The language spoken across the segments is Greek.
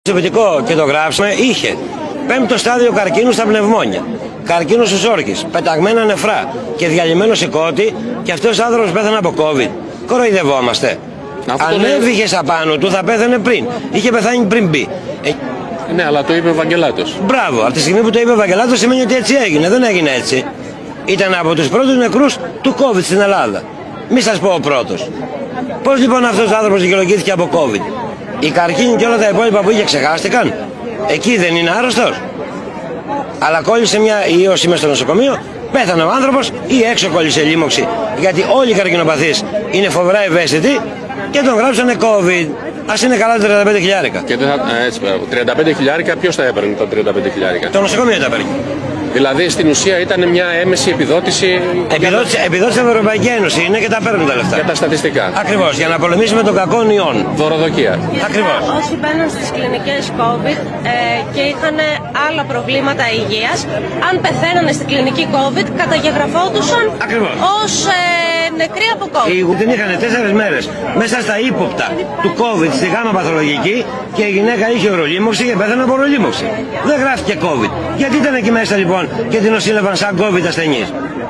Προσωπικό και το γράψαμε είχε 5ο στάδιο καρκίνου στα πνευμόνια, καρκίνο στους όρκες, πεταγμένα νεφρά και διαλυμένο σηκώτη, και αυτός ο άνθρωπος πέθανε από COVID. Κοροϊδευόμαστε. Αν έβγες απάνω του θα πέθανε πριν. Είχε πεθάνει πριν μπει. Ναι, αλλά το είπε ο Βαγγελάτος. Μπράβο, από τη στιγμή που το είπε ο Βαγγελάτος σημαίνει ότι έτσι έγινε. Δεν έγινε έτσι. Ήταν από τους πρώτους νεκρούς του COVID στην Ελλάδα. Μη σας πω ο πρώτος. Πώς λοιπόν αυτός ο άνθρωπος δικαιολογήθηκε από COVID? Οι καρκίνοι και όλα τα υπόλοιπα που είχε ξεχάστηκαν? Εκεί δεν είναι άρρωστος? Αλλά κόλλησε μια ιώση μες στο νοσοκομείο, πέθανε ο άνθρωπος, ή έξω κόλλησε λίμωξη, γιατί όλοι οι καρκινοπαθείς είναι φοβερά ευαίσθητοι και τον γράψανε COVID. Ας είναι καλά τα 35 χιλιάρικα. Και έτσι, 35 χιλιάρικα, ποιος τα έπαιρνε τα 35 χιλιάρικα? Το νοσοκομείο τα παίρνει. Δηλαδή στην ουσία ήταν μια έμεση επιδότηση. Επιδότηση από την Ευρωπαϊκή Ένωση είναι και τα παίρνουν τα λεφτά. Για τα στατιστικά. Ακριβώς, για να πολεμήσουμε τον κακό ιόν. Δωροδοκία. Ακριβώς. Όσοι μπαίνουν στις κλινικές COVID και είχαν άλλα προβλήματα υγείας, αν πεθαίνανε στην κλινική COVID, καταγεγραφόντουσαν ως νεκροί από COVID. Την είχαν 4 μέρες μέσα στα ύποπτα του COVID στη γάμα παθολογική και η γυναίκα είχε ορολίμωξη και πέθανε από ορολίμωξη. Δεν γράφτηκε COVID. Γιατί ήταν εκεί μέσα λοιπόν και την νοσήλευαν σαν COVID ασθενείς?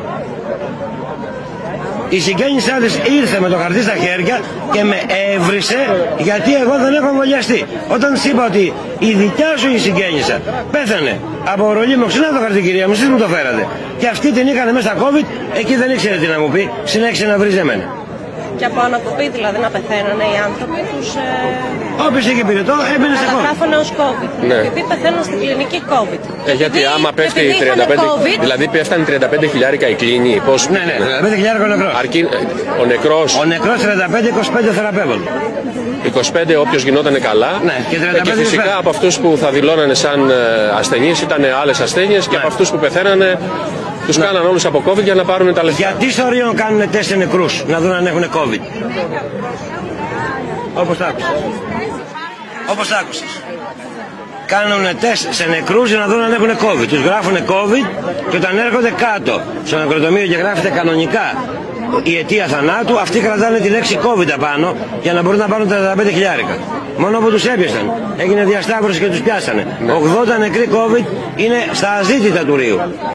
Η συγγένεισά της ήρθε με το χαρτί στα χέρια και με έβρισε γιατί εγώ δεν έχω εμβολιαστεί. Όταν της είπα ότι η δικιά σου η συγγένεισα πέθανε από ορολίμωξη, να το χαρτί κυρία μου, εσείς μου το φέρατε, και αυτή την είχαν μέσα στα COVID, εκεί δεν ήξερε τι να μου πει, συνέχισε να βρίζει εμένα. Και από ανακοπή δηλαδή να πεθαίνανε οι άνθρωποι τους. Όποιος είχε πυρετό έμπαινε σε COVID. Καταγράφανε ως COVID. Ναι. Επειδή πεθαίνουν στην κλινική COVID. Γιατί άμα πέφτει 35. Δηλαδή πέφτανε 35 χιλιάρικα η κλίνη. Πώς... Ναι, 35 χιλιάρικα ο νεκρός. Ο νεκρός. Ο νεκρός 35-25 θεραπεύων. 25 όποιος γινότανε καλά. Ναι, και φυσικά από αυτούς που θα δηλώνανε σαν ασθενείς ήταν άλλες ασθένειες, και από αυτούς που πεθαίνανε τους κάναν όλους από COVID για να πάρουν τα λεφτά. Γιατί στο Ρίο κάνουν τεστ σε νεκρούς να δουν αν έχουν COVID? Όπως τα άκουσες. Όπως τα άκουσες. Κάνουν τεστ σε νεκρούς για να δουν αν έχουν COVID. Τους γράφουν COVID και όταν έρχονται κάτω στο νεκροτομείο και γράφεται κανονικά η αιτία θανάτου, αυτοί κρατάνε τη λέξη COVID απάνω για να μπορούν να πάρουν τα 35 χιλιάρικα. Μόνο που τους έπιασαν, έγινε διασταύρωση και τους πιάσανε. 80 νεκροί COVID είναι στα αζήτητα του Ρίου.